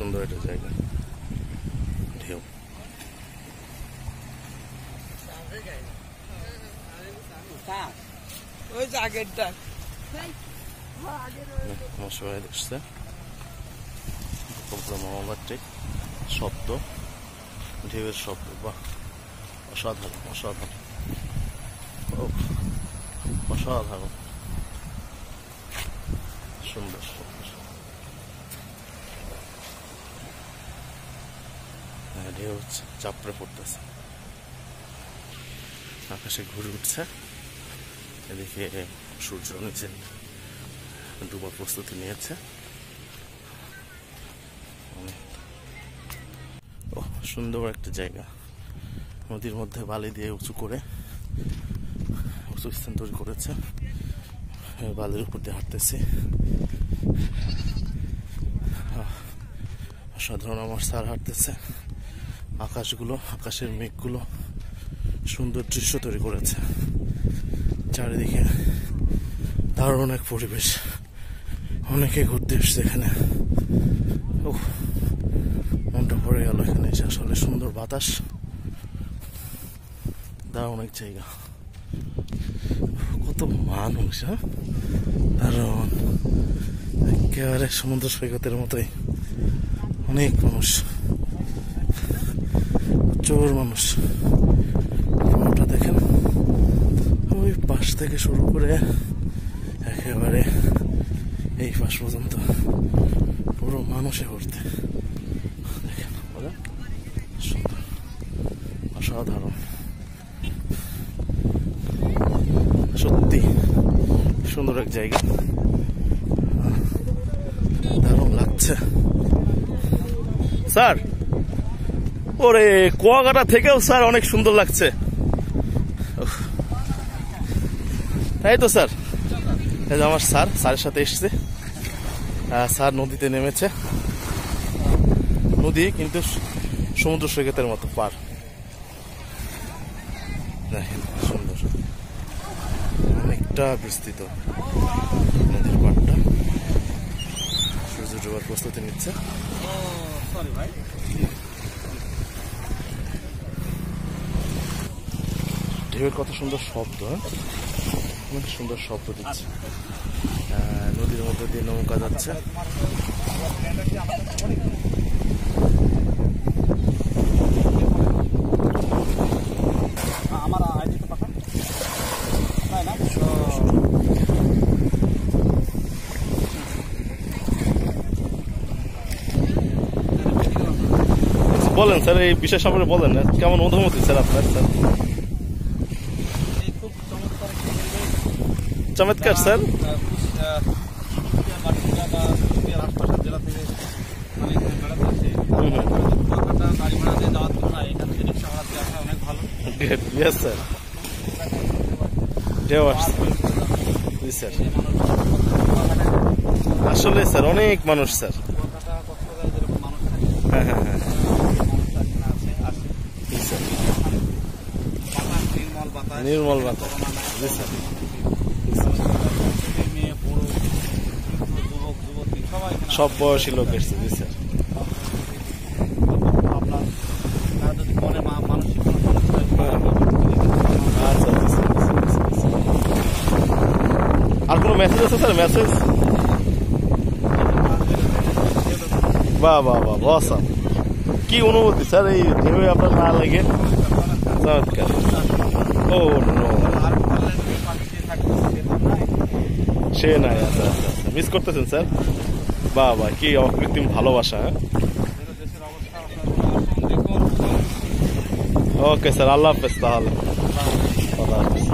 সুন্দর একটা জায়গা। ঢেউ সবাই দেখছে মহাবাটিক শব্দ, ঢেউয়ের শব্দ। বাহ, অসাধারণ অসাধারণ অসাধারণ, সুন্দর সুন্দর। ঢেউ চাপড়ে পড়তেছে, আকাশে ঘুরে উঠছে। এদিকে সূর্য নিচে ডুবার প্রস্তুতি নিয়েছে। সুন্দর একটা জায়গা, নদীর মধ্যে বালি দিয়ে উঁচু করে উঁচু স্থান তৈরি করেছে। বালির উপর দিয়ে হাঁটতেছি। সাধারণ আমার স্যার হাঁটতেছে। আকাশগুলো, আকাশের মেঘগুলো সুন্দর দৃশ্য তৈরি করেছে। চারিদিকে দারুণ এক পরিবেশ। অনেকে ঘুরতে এসছে এখানে। মনটা ভরে গেল এখানে এসে। আসলে সুন্দর বাতাস, দারুণ এক জায়গা। কত মানুষ, দারুণ, একেবারে সমুদ্র সৈকতের মতোই অনেক মানুষ, প্রচুর মানুষ। ওটা দেখেন, ওই পাশ থেকে শুরু করে একেবারে এই পাশ পর্যন্ত পুরো মানুষে ভর্তি। দেখেন, সুন্দর, অসাধারণ, সত্যি সুন্দর এক জায়গা, দারুণ লাগছে। স্যার, ওরে কুয়াকাটা থেকেও স্যার অনেক সুন্দর লাগছে, তাই তো স্যার? এই যে আমার স্যারের সাথে এসছে। স্যার নদীতে নেমেছে। নদী কিন্তু সমুদ্র সৈকতের মতো পার। দেখেন, সুন্দর, অনেকটা বিস্তৃত নদীর পাড়টা। সূর্য ডোবার প্রস্তুতি নিচ্ছে। ঢেউয়ের কত সুন্দর শব্দ, অনেক সুন্দর শব্দ দিচ্ছে। নদীর মধ্যে দিয়ে নৌকা যাচ্ছে। বলেন স্যার, এই বিষয় সম্পর্কে বলেন, কেমন অনুভূতি স্যার আপনার? স্যার চমৎকার স্যার। আসলে স্যার অনেক মানুষ স্যার। হ্যাঁ হ্যাঁ হ্যাঁ, নির্মল বাতাস। জি স্যার, সব বয়সী লোক এসছে। জি স্যার, আর কোনো মেসেজ আছে স্যার? মেসেজ? বাহ বাহ বাহ, অসাম। কি অনুভূতি স্যার এই ঢেউয়ে আপনার না লাগে? চমৎকার। ও নো, সে নাই। আচ্ছা আচ্ছা আচ্ছা, মিস করতেছেন স্যার? বাহ বাহ, কি অকৃত্রিম ভালোবাসা। ওকে স্যার, আল্লাহ হাফেজ। তাহলে